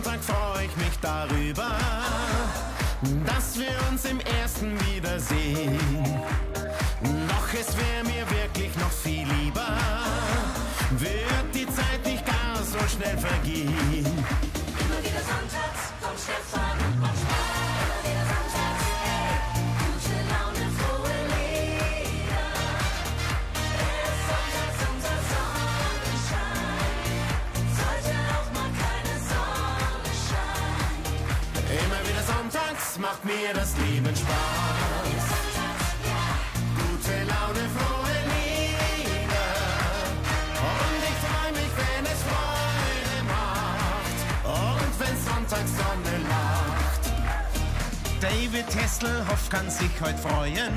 Sonntag freu ich mich darüber, dass wir uns im ersten wiedersehen. Doch es wäre mir wirklich noch viel lieber, wird die Zeit nicht gar so schnell vergehen. Immer wieder sonntags kommt Stefan und macht Spaß. Immer wieder sonntags, hey, gute Laune, frohe Lieder. Es ist sonntags unser Sonnenschein, sollte auch mal keine Sonne scheinen. Immer wieder sonntags macht mir das Leben Spaß. Gute Laune, frohe Lieder. Und ich freu mich, wenn es Freude macht. Und wenn Sonntagssonne lacht. David Hasselhoff kann sich heute freuen.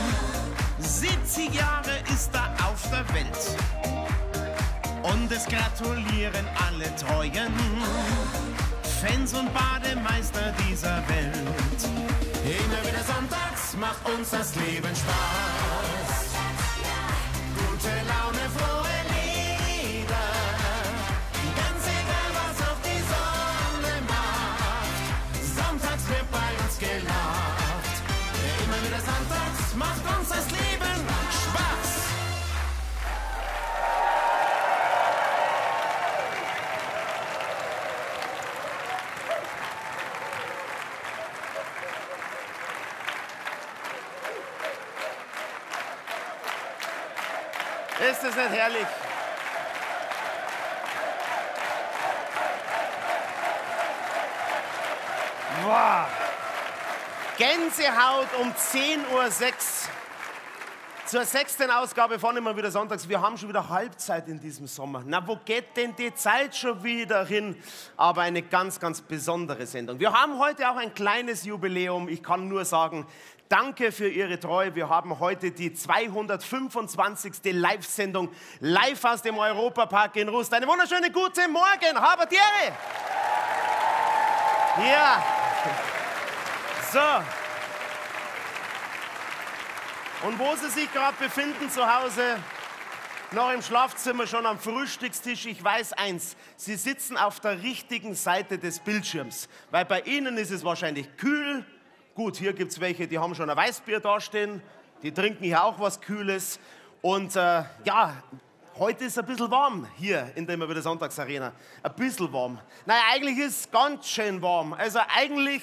70 Jahre ist er auf der Welt. Und es gratulieren alle Treuen Fans und Bademeister dieser Welt. Immer wieder sonntags macht uns das Leben Spaß. Gute Laune, frohe Lieder. Ganz egal, was auch die Sonne macht. Sonntags wird bei uns gelacht. Immer wieder sonntags macht uns das Leben Spaß. Ist das nicht herrlich? Wow. Gänsehaut um 10:06 Uhr. Zur 6. Ausgabe von Immer wieder sonntags. Wir haben schon wieder Halbzeit in diesem Sommer. Na, wo geht denn die Zeit schon wieder hin? Aber eine ganz, ganz besondere Sendung. Wir haben heute auch ein kleines Jubiläum. Ich kann nur sagen, danke für Ihre Treue. Wir haben heute die 225. Live-Sendung live aus dem Europapark in Rust. Eine wunderschöne guten Morgen, Habert Ehre! Ja. So. Und wo Sie sich gerade befinden zu Hause, noch im Schlafzimmer, schon am Frühstückstisch, ich weiß eins, Sie sitzen auf der richtigen Seite des Bildschirms. Weil bei Ihnen ist es wahrscheinlich kühl. Gut, hier gibt es welche, die haben schon ein Weißbier dastehen. Die trinken hier auch was Kühles. Und ja, heute ist es ein bisschen warm hier in der Immer wieder Sonntagsarena. Ein bisschen warm. Naja, eigentlich ist es ganz schön warm. Also eigentlich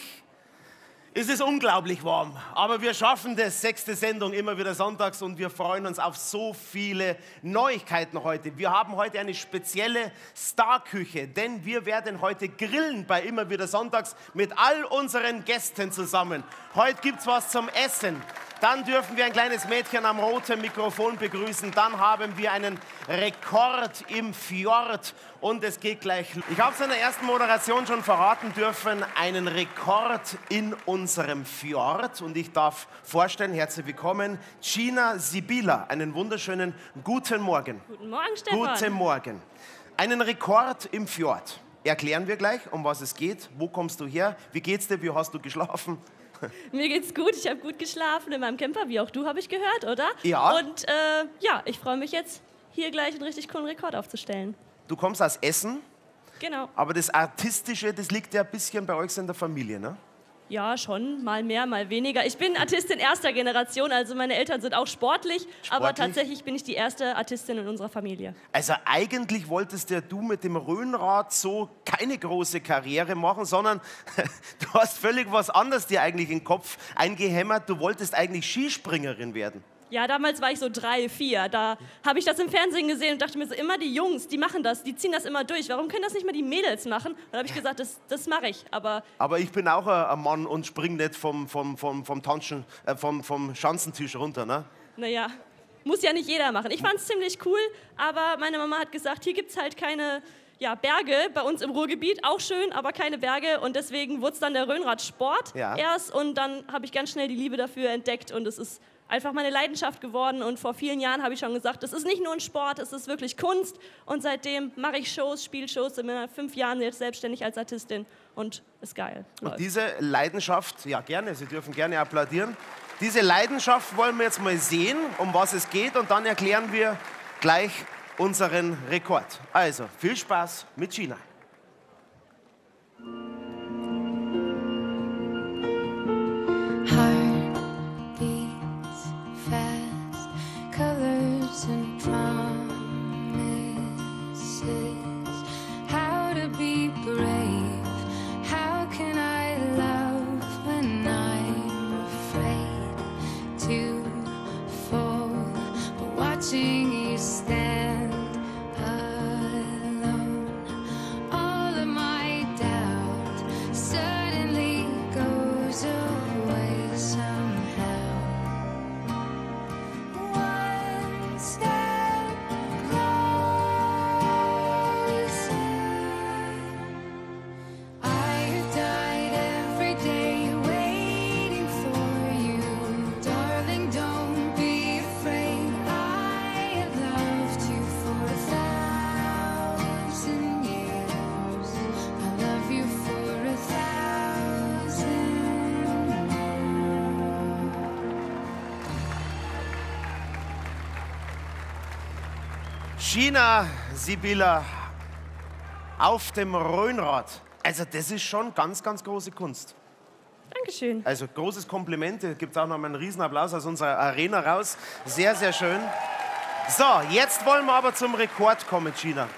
ist es unglaublich warm. Aber wir schaffen das, 6. Sendung Immer wieder sonntags, und wir freuen uns auf so viele Neuigkeiten heute. Wir haben heute eine spezielle Starküche, denn wir werden heute grillen bei Immer wieder sonntags mit all unseren Gästen zusammen. Heute gibt es was zum Essen. Dann dürfen wir ein kleines Mädchen am roten Mikrofon begrüßen. Dann haben wir einen Rekord im Fjord. Und es geht gleich. Ich habe es in der ersten Moderation schon verraten dürfen, einen Rekord in unserem Fjord. Und ich darf vorstellen, herzlich willkommen, Gina Sibila. Einen wunderschönen guten Morgen. Guten Morgen, Stefan. Guten Morgen. Einen Rekord im Fjord. Erklären wir gleich, um was es geht. Wo kommst du her? Wie geht's dir? Wie hast du geschlafen? Mir geht's gut, ich habe gut geschlafen in meinem Camper, wie auch du, habe ich gehört, oder? Ja. Und ja, ich freue mich jetzt, hier gleich einen richtig coolen Rekord aufzustellen. Du kommst aus Essen, Genau. aber das Artistische, das liegt ja ein bisschen bei euch in der Familie, ne? Ja, schon, mal mehr, mal weniger. Ich bin Artistin erster Generation, also meine Eltern sind auch sportlich, aber tatsächlich bin ich die erste Artistin in unserer Familie. Also eigentlich wolltest ja du mit dem Rhönrad so keine große Karriere machen, sondern du hast völlig was anderes dir eigentlich in den Kopf eingehämmert. Du wolltest eigentlich Skispringerin werden. Ja, damals war ich so 3, 4. Da habe ich das im Fernsehen gesehen und dachte mir so, immer die Jungs, die machen das, die ziehen das immer durch. Warum können das nicht mal die Mädels machen? Und da habe ich gesagt, das mache ich. Aber ich bin auch ein Mann und spring nicht vom Schanzentisch runter, ne? Naja, muss ja nicht jeder machen. Ich fand es ziemlich cool, aber meine Mama hat gesagt, hier gibt es halt keine Berge bei uns im Ruhrgebiet. Auch schön, aber keine Berge. Und deswegen wurde es dann der Rhönradsport erst. Und dann habe ich ganz schnell die Liebe dafür entdeckt und es ist einfach meine Leidenschaft geworden. Und vor vielen Jahren habe ich schon gesagt, es ist nicht nur ein Sport, es ist wirklich Kunst. Und seitdem mache ich Shows, Spielshows, bin in 5 Jahren jetzt selbstständig als Artistin und ist geil. Und diese Leidenschaft, ja gerne, Sie dürfen gerne applaudieren. Diese Leidenschaft wollen wir jetzt mal sehen, um was es geht, und dann erklären wir gleich unseren Rekord. Also, viel Spaß mit Gina. watching you stand alone. All of my doubt suddenly goes away somehow. One step closer. I have died every day waiting for you. Darling, don't be afraid. I have loved you for 1,000 years. I love you for 1,000 China Sibilla auf dem Rhönrad. Also das ist schon ganz, ganz große Kunst. Dankeschön. Also großes Kompliment. Gibt es auch noch mal einen Riesenapplaus aus unserer Arena raus. Sehr, sehr schön. So, jetzt wollen wir aber zum Rekord kommen, Gina.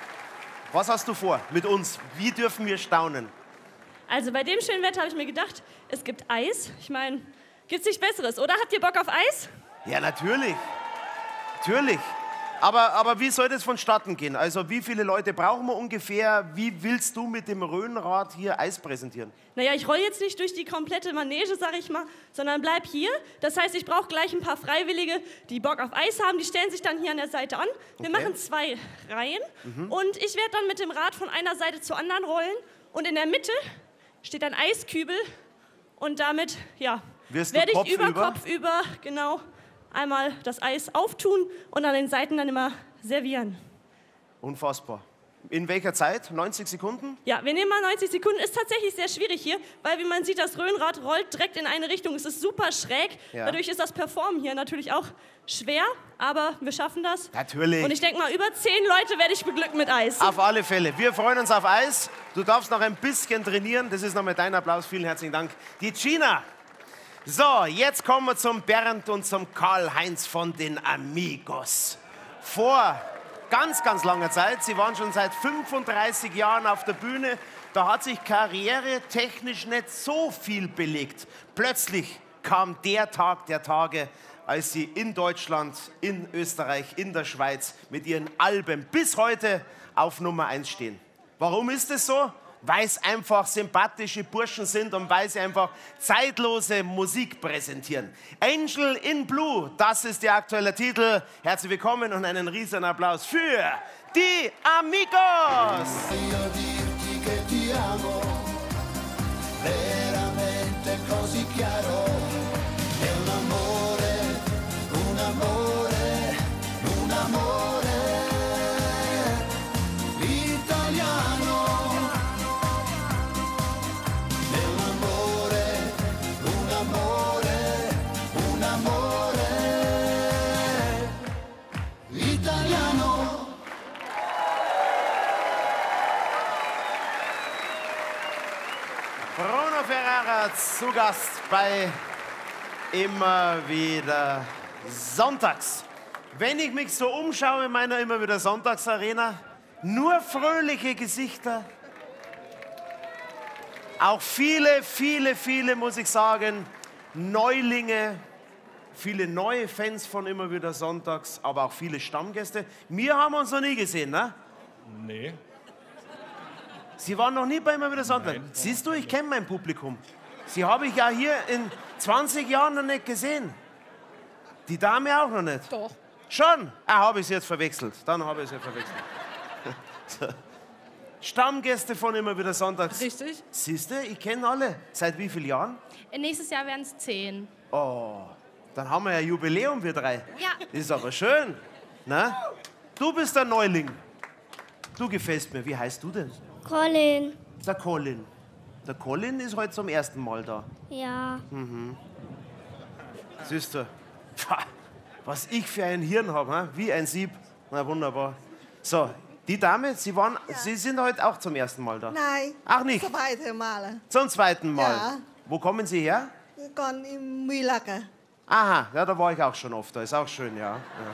Was hast du vor mit uns? Wie dürfen wir staunen? Also bei dem schönen Wetter habe ich mir gedacht, es gibt Eis. Ich meine, gibt's nichts Besseres, oder? Habt ihr Bock auf Eis? Ja, natürlich. Natürlich. Aber wie soll das vonstatten gehen? Also wie viele Leute brauchen wir ungefähr? Wie willst du mit dem Rhönrad hier Eis präsentieren? Naja, ich roll jetzt nicht durch die komplette Manege, sag ich mal, sondern bleib hier. Das heißt, ich brauche gleich ein paar Freiwillige, die Bock auf Eis haben. Die stellen sich dann hier an der Seite an. Wir Okay. machen 2 Reihen. Und ich werde dann mit dem Rad von einer Seite zur anderen rollen. Und in der Mitte steht ein Eiskübel. Und damit, ja, Wirst du werde ich kopfüber? kopfüber, genau, einmal das Eis auftun und an den Seiten dann immer servieren. Unfassbar. In welcher Zeit? 90 Sekunden? Ja, wir nehmen mal 90 Sekunden. Ist tatsächlich sehr schwierig hier, weil wie man sieht, das Rhönrad rollt direkt in eine Richtung. Es ist super schräg. Ja. Dadurch ist das Performen hier natürlich auch schwer, aber wir schaffen das. Natürlich. Und ich denke mal, über 10 Leute werde ich beglücken mit Eis. Auf alle Fälle. Wir freuen uns auf Eis. Du darfst noch ein bisschen trainieren. Das ist nochmal dein Applaus. Vielen herzlichen Dank. Die Gina. So, jetzt kommen wir zum Bernd und zum Karl-Heinz von den Amigos. Vor ganz, ganz langer Zeit, sie waren schon seit 35 Jahren auf der Bühne, da hat sich karrieretechnisch nicht so viel belegt. Plötzlich kam der Tag der Tage, als sie in Deutschland, in Österreich, in der Schweiz mit ihren Alben bis heute auf Nummer 1 stehen. Warum ist es so? Weil es einfach sympathische Burschen sind und weil sie einfach zeitlose Musik präsentieren. Angel in Blue, das ist der aktuelle Titel. Herzlich willkommen und einen riesen Applaus für die Amigos. Io dirti che ti amo, veramente così chiaro. È un amore, un amore, un amore italiano. È un amore, un amore, un amore italiano. Bruno Ferrara zu Gast bei Immer wieder Sonntags. Wenn ich mich so umschaue in meiner Immer wieder Sonntagsarena, nur fröhliche Gesichter. Auch viele, viele, viele, muss ich sagen, Neulinge, viele neue Fans von Immer wieder Sonntags, aber auch viele Stammgäste. Wir haben uns noch nie gesehen, ne? Nee. Sie waren noch nie bei Immer wieder Sonntag. Nein. Siehst du, ich kenne mein Publikum. Sie habe ich ja hier in 20 Jahren noch nicht gesehen. Die Dame auch noch nicht. Doch. Schon? Ah, habe ich sie jetzt verwechselt. Dann habe ich sie verwechselt. So. Stammgäste von Immer wieder Sonntags. Richtig. Siehst du, ich kenne alle. Seit wie vielen Jahren? Nächstes Jahr werden es 10. Oh, dann haben wir ja Jubiläum, wir drei. Ja. Das ist aber schön. Na? Du bist der Neuling. Du gefällst mir. Wie heißt du denn? Colin. Der Colin. Der Colin ist heute zum ersten Mal da. Ja. Siehst du, pah, was ich für ein Hirn habe, wie ein Sieb. Na wunderbar. So, die Dame, Sie sind heute auch zum ersten Mal da. Nein. Ach nicht? Zweite Mal. Zum zweiten Mal. Ja. Wo kommen Sie her? Kon in Milaka. Aha, ja, da war ich auch schon oft. Da ist auch schön, ja.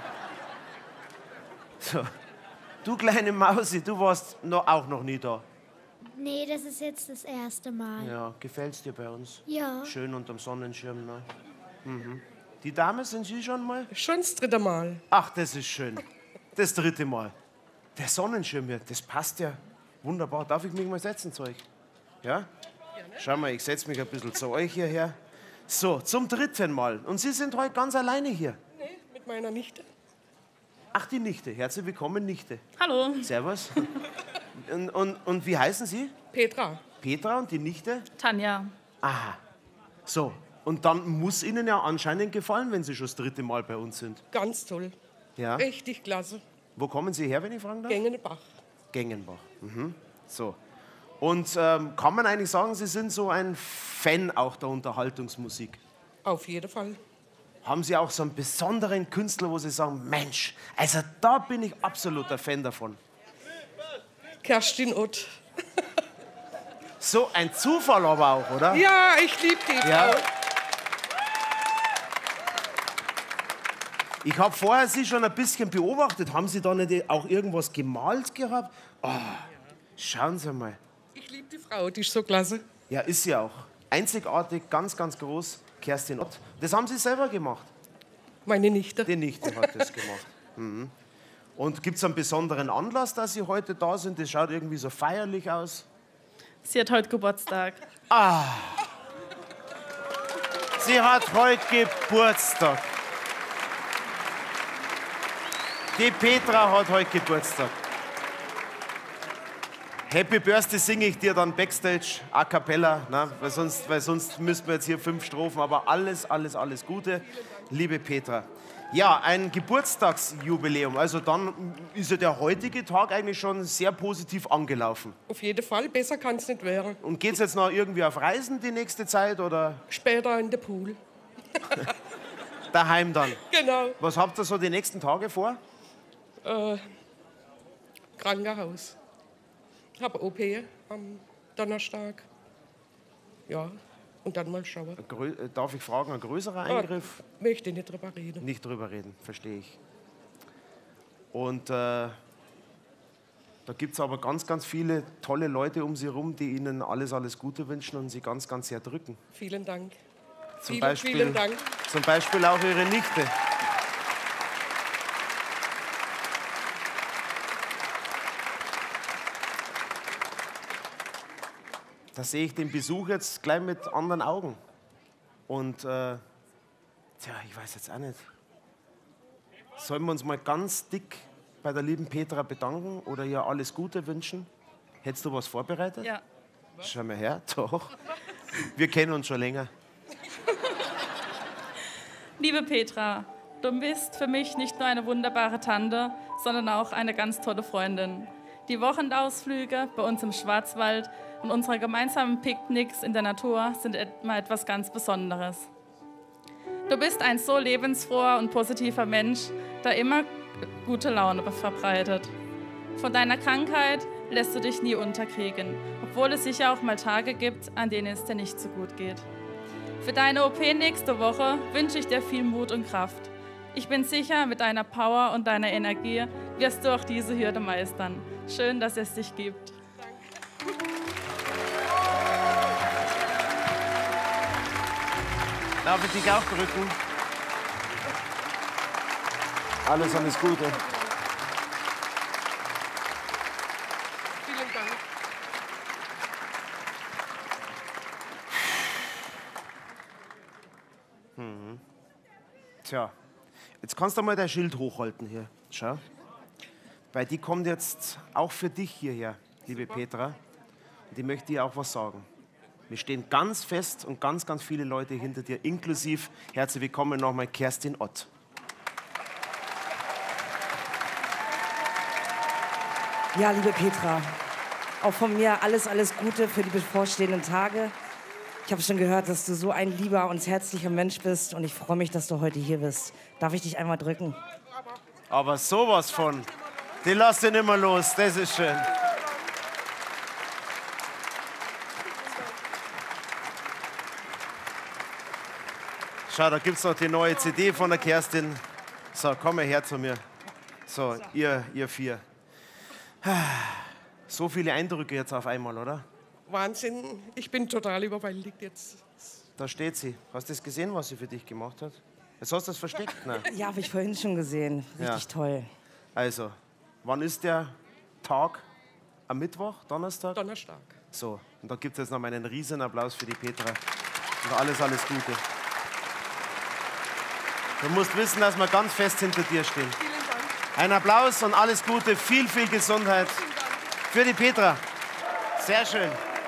So. Du kleine Mausi, du warst auch noch nie da. Nee, das ist jetzt das erste Mal. Ja, gefällt's dir bei uns? Ja. Schön unterm Sonnenschirm, ne? Die Dame, sind Sie schon mal? Schon das 3. Mal. Ach, das ist schön. Das 3. Mal. Der Sonnenschirm hier, das passt ja wunderbar. Darf ich mich mal setzen zu euch? Ja? Schau mal, ich setze mich ein bisschen zu euch hierher. So, zum 3. Mal. Und Sie sind heute ganz alleine hier? Nee, mit meiner Nichte. Ach, die Nichte. Herzlich willkommen, Nichte. Hallo. Servus. Und wie heißen Sie? Petra. Petra und die Nichte? Tanja. Aha. So, und dann muss Ihnen ja anscheinend gefallen, wenn Sie schon das 3. Mal bei uns sind. Ganz toll. Ja. Richtig klasse. Wo kommen Sie her, wenn ich fragen darf? Gengenbach. Gengenbach. Mhm. So. Und kann man eigentlich sagen, Sie sind so ein Fan auch der Unterhaltungsmusik? Auf jeden Fall. Haben Sie auch so einen besonderen Künstler, wo Sie sagen, Mensch, also da bin ich absoluter Fan davon? Kerstin Ott. So ein Zufall aber auch, oder? Ja, ich liebe die Ja. Frau. Ich habe vorher Sie schon ein bisschen beobachtet. Haben Sie da nicht auch irgendwas gemalt gehabt? Oh, schauen Sie mal. Ich liebe die Frau, die ist so klasse. Ja, ist sie auch. Einzigartig, ganz, ganz groß. Kerstin Ott. Das haben Sie selber gemacht? Meine Nichte. Die Nichte hat das gemacht. Mhm. Und gibt es einen besonderen Anlass, dass Sie heute da sind? Das schaut irgendwie so feierlich aus. Sie hat heute Geburtstag. Sie hat heute Geburtstag. Die Petra hat heute Geburtstag. Happy Birthday singe ich dir dann Backstage, a cappella, ne? weil sonst müssten wir jetzt hier 5 Strophen, aber alles Gute, liebe Petra. Ja, ein Geburtstagsjubiläum, also dann ist ja der heutige Tag eigentlich schon sehr positiv angelaufen. Auf jeden Fall, besser kann es nicht werden. Und geht's jetzt noch irgendwie auf Reisen die nächste Zeit oder Später in der Pool. daheim dann? Genau. Was habt ihr so die nächsten Tage vor? Krankenhaus. Ich habe OP am Donnerstag. Ja, und dann mal schauen. Darf ich fragen, ein größerer Eingriff? Möchte nicht drüber reden. Nicht drüber reden, verstehe ich. Und da gibt es aber ganz, ganz viele tolle Leute um Sie herum, die Ihnen alles Gute wünschen und Sie ganz, ganz sehr drücken. Vielen Dank. Zum Vielen Dank. Zum Beispiel auch Ihre Nichte. Da sehe ich den Besuch jetzt gleich mit anderen Augen. Und tja, ich weiß jetzt auch nicht. Sollen wir uns mal ganz dick bei der lieben Petra bedanken oder ihr alles Gute wünschen? Hättest du was vorbereitet? Ja. Schau mal her, doch. Wir kennen uns schon länger. Liebe Petra, du bist für mich nicht nur eine wunderbare Tante, sondern auch eine ganz tolle Freundin. Die Wochenausflüge bei uns im Schwarzwald und unsere gemeinsamen Picknicks in der Natur sind immer etwas ganz Besonderes. Du bist ein so lebensfroher und positiver Mensch, der immer gute Laune verbreitet. Von deiner Krankheit lässt du dich nie unterkriegen, obwohl es sicher auch mal Tage gibt, an denen es dir nicht so gut geht. Für deine OP nächste Woche wünsche ich dir viel Mut und Kraft. Ich bin sicher, mit deiner Power und deiner Energie wirst du auch diese Hürde meistern. Schön, dass es dich gibt. Darf ich dich auch drücken? Alles Gute. Vielen Dank. Tja, jetzt kannst du mal dein Schild hochhalten hier. Schau. Weil die kommt jetzt auch für dich hierher, liebe Petra. Und ich möchte dir auch was sagen. Wir stehen ganz fest und ganz, ganz viele Leute hinter dir, inklusive, herzlich willkommen nochmal, Kerstin Ott. Ja, liebe Petra, auch von mir alles Gute für die bevorstehenden Tage. Ich habe schon gehört, dass du so ein lieber und herzlicher Mensch bist und ich freue mich, dass du heute hier bist. Darf ich dich einmal drücken? Aber sowas von. Die lass den immer los, das ist schön. Schau, da gibt es noch die neue CD von der Kerstin. So, komm mal her zu mir. So, ihr 4. So viele Eindrücke jetzt auf einmal, oder? Wahnsinn, ich bin total überwältigt jetzt. Da steht sie. Hast du das gesehen, was sie für dich gemacht hat? Jetzt hast du es versteckt. Nein. Ja, habe ich vorhin schon gesehen. Richtig Ja. toll. Also, wann ist der Tag? Am Mittwoch, Donnerstag? Donnerstag. So, und da gibt es jetzt noch mal einen riesen Applaus für die Petra. Und alles Gute. Du musst wissen, dass wir ganz fest hinter dir stehen. Vielen Dank. Ein Applaus und alles Gute, viel Gesundheit für die Petra. Sehr schön.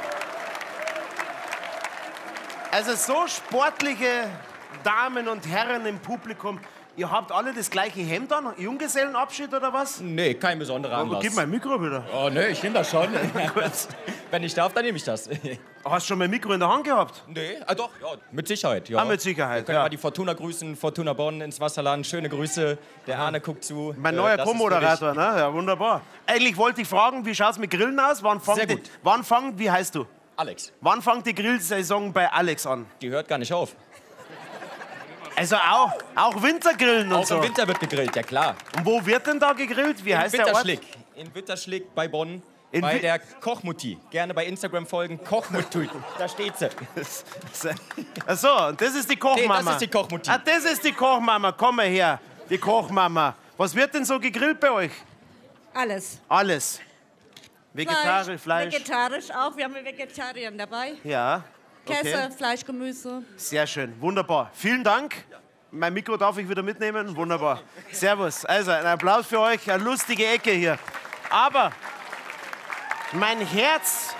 Also so sportliche Damen und Herren im Publikum. Ihr habt alle das gleiche Hemd an? Junggesellenabschied oder was? Nee, kein besonderer Anlass. Gib mein Mikro wieder. Oh, nee, ich nehme das schon. Wenn ich darf, dann nehme ich das. Hast du schon mein Mikro in der Hand gehabt? Nee, doch, ja, mit Sicherheit. Ja. Mit Sicherheit, Wir können ja. mal die Fortuna grüßen, Fortuna Bonn ins Wasserland. Schöne Grüße, der Arne guckt zu. Mein neuer Das ist Co-Moderator, ne? Ja, wunderbar. Eigentlich wollte ich fragen, wie schaut's mit Grillen aus? Wie heißt du? Alex. Wann fängt die Grillsaison bei Alex an? Die hört gar nicht auf. Also auch Wintergrillen und Auch so. im Winter wird gegrillt, ja klar. Und wo wird denn da gegrillt? Wie heißt der Ort? In Witterschlick bei Bonn. In Bei Wi- der Kochmutti. Gerne bei Instagram folgen. Kochmutti. Da steht sie. Ach so, und das ist die Kochmama. Nee, das ist die Kochmutti. Ah, das ist die Kochmama. Komm mal her, die Kochmama. Was wird denn so gegrillt bei euch? Alles. Alles. Vegetarisch, Fleisch. Vegetarisch auch. Wir haben Vegetarier dabei. Ja. Okay. Käse, Fleisch, Gemüse. Sehr schön, wunderbar. Vielen Dank. Mein Mikro darf ich wieder mitnehmen. Wunderbar. Servus. Also, ein Applaus für euch. Eine lustige Ecke hier. Aber mein Herz,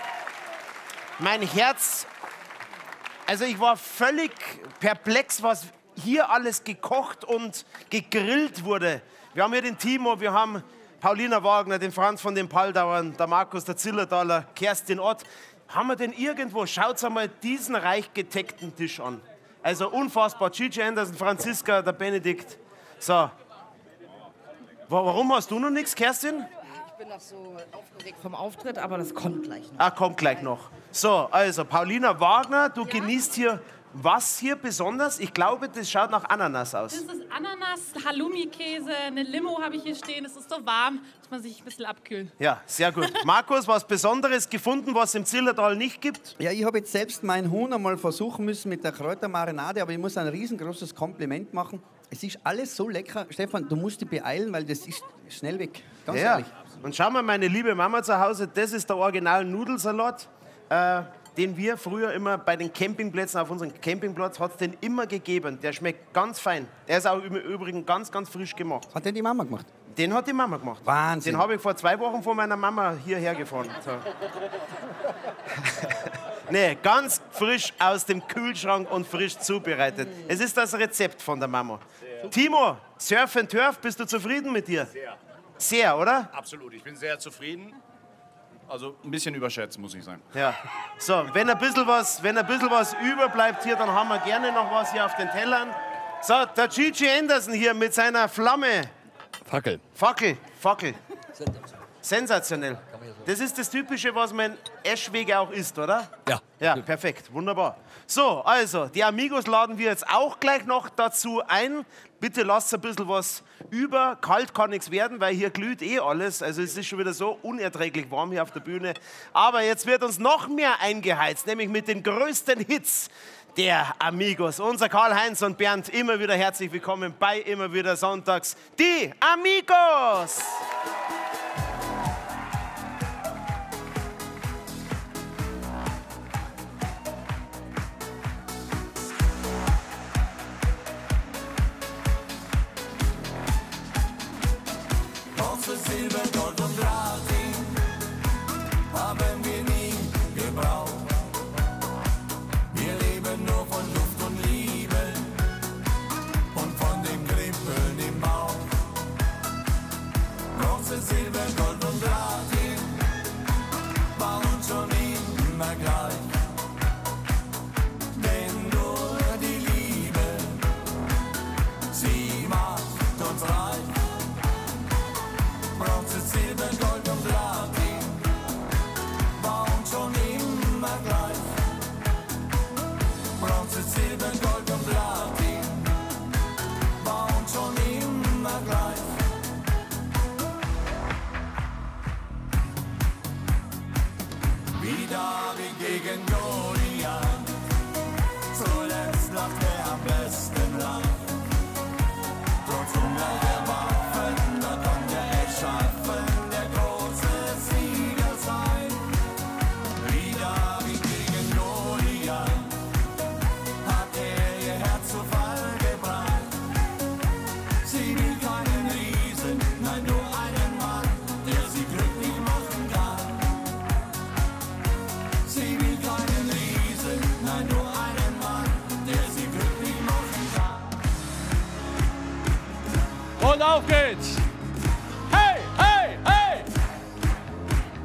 also ich war völlig perplex, was hier alles gekocht und gegrillt wurde. Wir haben hier den Timo, wir haben Paulina Wagner, den Franz von den Paldauern, der Markus, der Zillertaler, Kerstin Ott. Haben wir denn irgendwo, schaut einmal diesen reich gedeckten Tisch an. Also unfassbar. Gigi Anderson, Franziska, der Benedikt. So. Warum hast du noch nichts, Kerstin? Ich bin noch so aufgeregt vom Auftritt, aber das kommt gleich noch. Ah, kommt gleich noch. So, also Paulina Wagner, du genießt hier was hier besonders? Ich glaube, das schaut nach Ananas aus. Das ist Ananas, Halloumi-Käse, eine Limo habe ich hier stehen. Es ist so warm, dass man sich ein bisschen abkühlen. Ja, sehr gut. Markus, was Besonderes gefunden, was es im Zillertal nicht gibt? Ja, ich habe jetzt selbst mein Huhn einmal versuchen müssen mit der Kräutermarinade, aber ich muss ein riesengroßes Kompliment machen. Es ist alles so lecker. Stefan, du musst dich beeilen, weil das ist schnell weg. Ganz Ja. ehrlich. Und schau mal, meine liebe Mama zu Hause, das ist der Original Nudelsalat, den wir früher immer bei den Campingplätzen, auf unserem Campingplatz, hat es den immer gegeben. Der schmeckt ganz fein. Der ist auch im Übrigen ganz, ganz frisch gemacht. Hat den die Mama gemacht? Den hat die Mama gemacht. Wahnsinn. Den habe ich vor 2 Wochen von meiner Mama hierher gefahren. So. Nee, ganz frisch aus dem Kühlschrank und frisch zubereitet. Es ist das Rezept von der Mama. Timo, Surf and Turf, bist du zufrieden mit dir? Sehr. Sehr, oder? Absolut, ich bin sehr zufrieden. Also ein bisschen überschätzt, muss ich sagen. Ja. So, wenn ein bisschen was überbleibt hier, dann haben wir gerne noch was hier auf den Tellern. So, der Gigi Anderson hier mit seiner Flamme. Fackel. Fackel. Sensationell. Das ist das Typische, was man in Eschwege auch isst, oder? Ja. Ja, perfekt. Wunderbar. So, also, die Amigos laden wir jetzt auch gleich noch dazu ein. Bitte lasst ein bisschen was über. Kalt kann nichts werden, weil hier glüht eh alles. Also es ist schon wieder so unerträglich warm hier auf der Bühne. Aber jetzt wird uns noch mehr eingeheizt, nämlich mit den größten Hits der Amigos. Unser Karl-Heinz und Bernd, immer wieder herzlich willkommen bei Immer wieder Sonntags. Die Amigos! Bronze, Silber, Gold und Platin haben wir nie gebraucht. Wir leben nur von Luft und Liebe und von dem Kribbeln im Bauch. Bronze, Silber, Gold und Platin war uns schon immer gleich. Denn nur die Liebe, sie macht uns reich. Bronze, Silber, Gold und Platin war uns schon immer gleich. Bronze, Silber, Gold und Platin war uns schon immer gleich.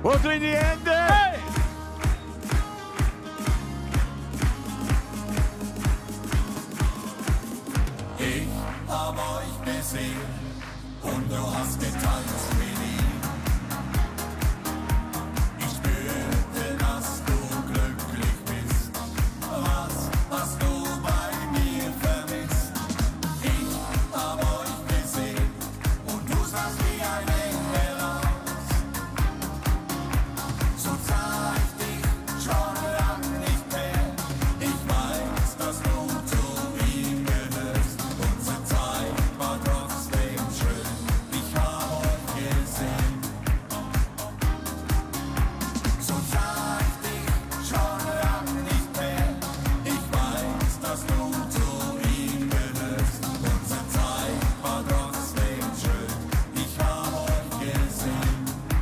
Und in die Hände. Hey! Ich hab euch gesehen und du hast getanzt wie nie. Ich spürte, dass du glücklich bist. Was hast du bei mir vermisst? Ich hab euch gesehen und du sahst wie ein Engel aus. So sah ich dich schon lang nicht mehr. Ich weiß, dass du zu ihm gehörst. Unsere Zeit war trotzdem schön. Ich hab euch gesehen. So sah ich dich schon lang nicht mehr. Ich weiß, dass du zu ihm gehörst. Unsere Zeit war trotzdem schön. Ich hab euch gesehen.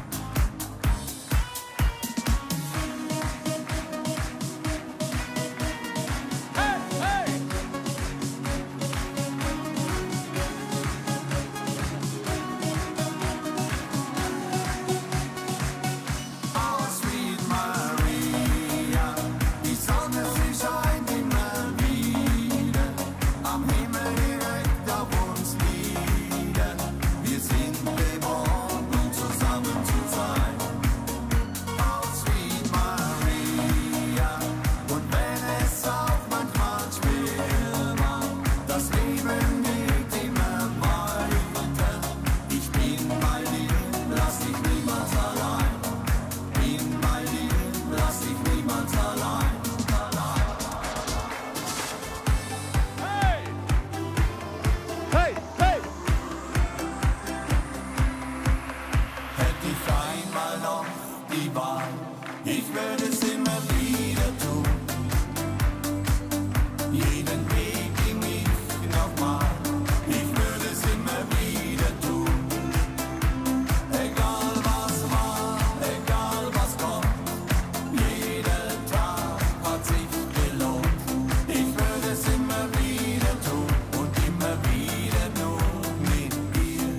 Oh, sweet Maria, die Sonne, sie scheint immer wieder, am Himmel direkt auf uns nieder. Wir sind geboren, um zusammen zu sein. Oh, sweet Maria, und wenn es auch manchmal schwer war, das Leben geht immer weiter. Ich bin bei dir, lass dich niemals allein. Bin bei dir, lass dich niemals allein. Hey! Hey! Hey! Hätte ich einmal noch die Wahl, ich würde es immer wieder tun. Jeden Weg ging ich nochmal, ich würde es immer wieder tun. Egal was war, egal was kommt, jeder Tag hat sich gelohnt. Ich würde es immer wieder tun und immer wieder nur mit dir.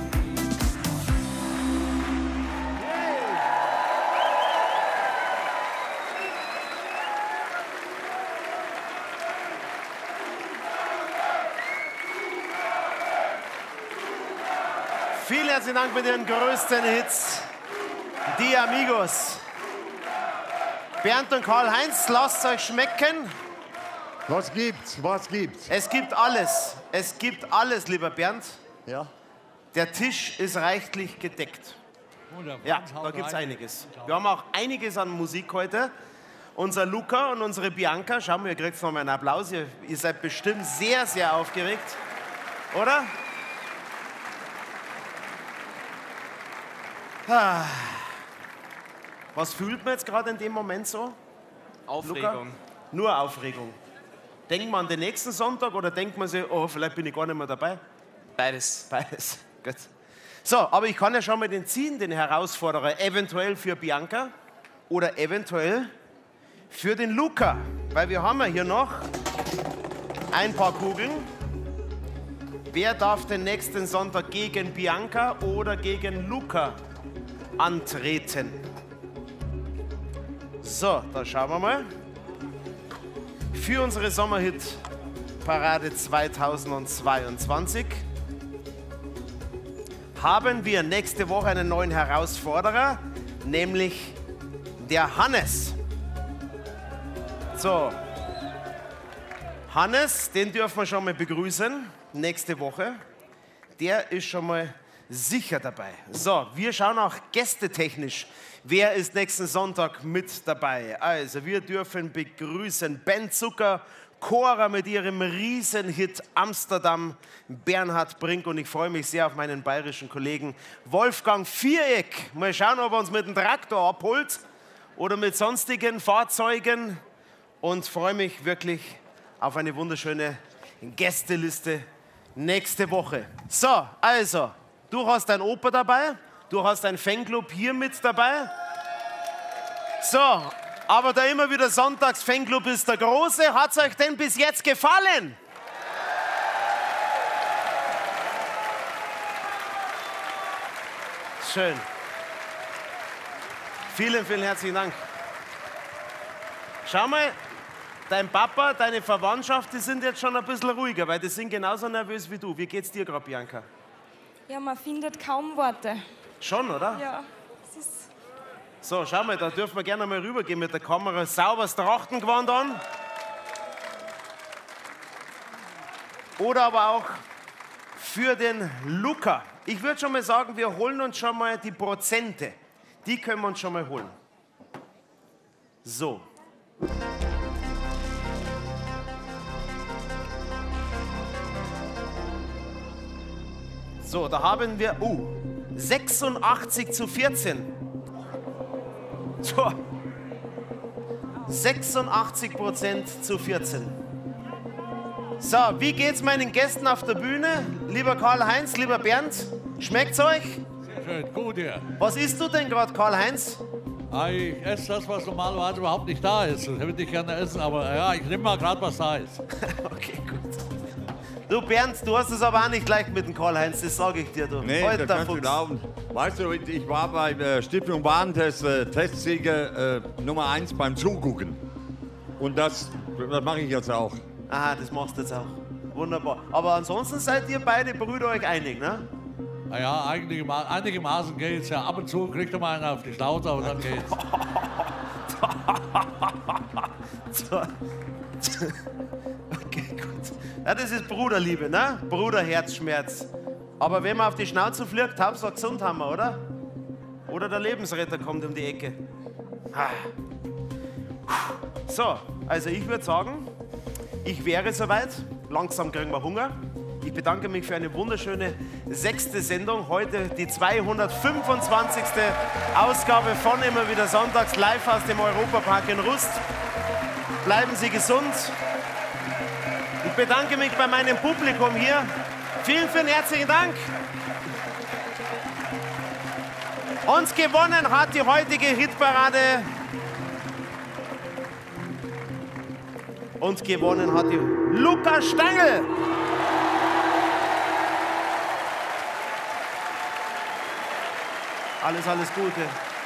Vielen herzlichen Dank mit Ihren größten Hits. Die Amigos. Bernd und Karl-Heinz, lasst euch schmecken. Was gibt's? Was gibt's? Es gibt alles. Es gibt alles, lieber Bernd. Ja. Der Tisch ist reichlich gedeckt. Ja, da gibt's einiges. Wir haben auch einiges an Musik heute. Unser Luca und unsere Bianca, schau mal, ihr kriegt noch mal einen Applaus. Ihr seid bestimmt sehr, sehr aufgeregt. Oder? Ah. Was fühlt man jetzt gerade in dem Moment so? Aufregung. Luca? Nur Aufregung. Denkt man an den nächsten Sonntag oder denkt man sich, oh, vielleicht bin ich gar nicht mehr dabei? Beides. Beides. Gut. So, aber ich kann ja schon mal den ziehen, den Herausforderer, eventuell für Bianca oder eventuell für den Luca. Weil wir haben ja hier noch ein paar Kugeln. Wer darf den nächsten Sonntag gegen Bianca oder gegen Luca antreten? So, da schauen wir mal. Für unsere Sommerhit-Parade 2022 haben wir nächste Woche einen neuen Herausforderer, nämlich der Hannes. So, Hannes, den dürfen wir schon mal begrüßen, nächste Woche. Der ist schon mal sicher dabei. So, wir schauen auch gästetechnisch, wer ist nächsten Sonntag mit dabei. Also, wir dürfen begrüßen Ben Zucker, Cora mit ihrem Riesenhit Amsterdam, Bernhard Brink, und ich freue mich sehr auf meinen bayerischen Kollegen Wolfgang Viereck. Mal schauen, ob er uns mit dem Traktor abholt oder mit sonstigen Fahrzeugen, und freue mich wirklich auf eine wunderschöne Gästeliste nächste Woche. So, also, du hast ein Oper dabei, du hast ein Fanclub hier mit dabei. So, aber da immer wieder Sonntags Fanclub ist der Große. Hat's euch denn bis jetzt gefallen? Schön. Vielen, vielen herzlichen Dank. Schau mal, dein Papa, deine Verwandtschaft, die sind jetzt schon ein bisschen ruhiger, weil die sind genauso nervös wie du. Wie geht's dir gerade, Bianca? Ja, man findet kaum Worte. Schon, oder? Ja, es ist So, schau mal, da dürfen wir gerne mal rübergehen mit der Kamera. Sauberes Trachtengewand an. Oder aber auch für den Luca. Ich würde schon mal sagen, wir holen uns schon mal die Prozente. Die können wir uns schon mal holen. So. So, da haben wir 86:14. So. 86% 14. So, wie geht's meinen Gästen auf der Bühne? Lieber Karl-Heinz, lieber Bernd, schmeckt's euch? Sehr schön, gut, ja. Was isst du denn gerade, Karl-Heinz? Ich esse das, was normalerweise überhaupt nicht da ist. Das würde ich gerne essen, aber ja, ich nehme mal gerade, was da ist. Okay, gut. Du Bernd, du hast es aber auch nicht leicht mit dem Karl-Heinz, das sage ich dir. Du. Nee, Alter das kannst du Fuchs. glauben. Weißt du, ich war bei der Stiftung Warentest Testsieger Nummer 1 beim Zugucken. Und das mache ich jetzt auch. Aha, das machst du jetzt auch. Wunderbar. Aber ansonsten seid ihr beide Brüder euch einig, ne? Naja, einigermaßen geht's ja. Ab und zu kriegt man einen auf die Schnauze, aber dann geht's. Okay, gut. Ja, das ist Bruderliebe, ne? Bruderherzschmerz. Aber wenn man auf die Schnauze fliegt, Hauptsache gesund haben wir, oder? Oder der Lebensretter kommt um die Ecke. Ah. So, also ich würde sagen, ich wäre soweit. Langsam kriegen wir Hunger. Ich bedanke mich für eine wunderschöne 6. Sendung. Heute die 225. Ausgabe von Immer wieder Sonntags live aus dem Europapark in Rust. Bleiben Sie gesund. Ich bedanke mich bei meinem Publikum hier. Vielen, vielen herzlichen Dank. Und gewonnen hat die heutige Hitparade. Und gewonnen hat die Luca Stangl. Alles Gute.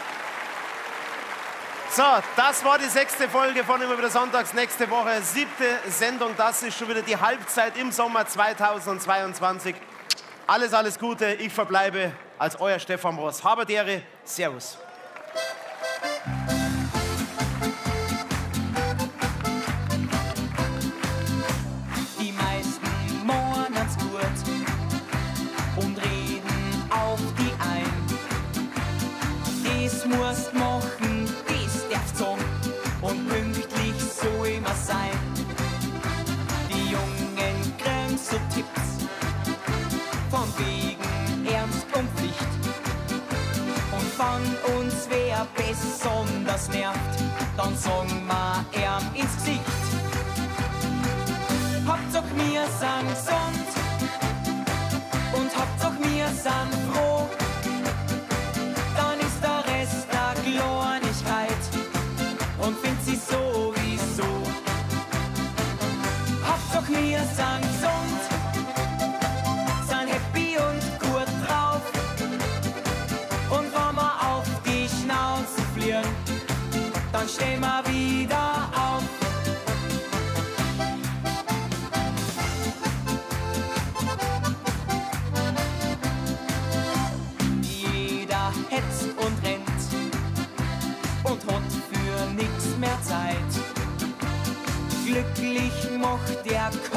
So, das war die 6. Folge von Immer wieder Sonntags. Nächste Woche 7. Sendung. Das ist schon wieder die Halbzeit im Sommer 2022. Alles Gute. Ich verbleibe als euer Stefan Ross. Habet Ehre. Servus. Die meisten morgens gut und reden auf die ein. Das musst machen, das darfst sagen und pünktlich so immer sein. Die Jungen kriegen so Tipps von wegen Ernst und Pflicht. Und wenn uns wer besonders nervt, dann sagen wir ihm ins Gesicht. Hauptsache wir sind gesund und Hauptsache wir sind froh. Dann ist der Rest der Kleinigkeit und findet sie sowieso. Hauptsache wir sind gesund, sind happy und gut drauf. Und wenn wir auf die Schnauze fliegen, dann stehen wir wieder auf. Jeder hetzt und rennt und hat für nix mehr Zeit. Glücklich macht der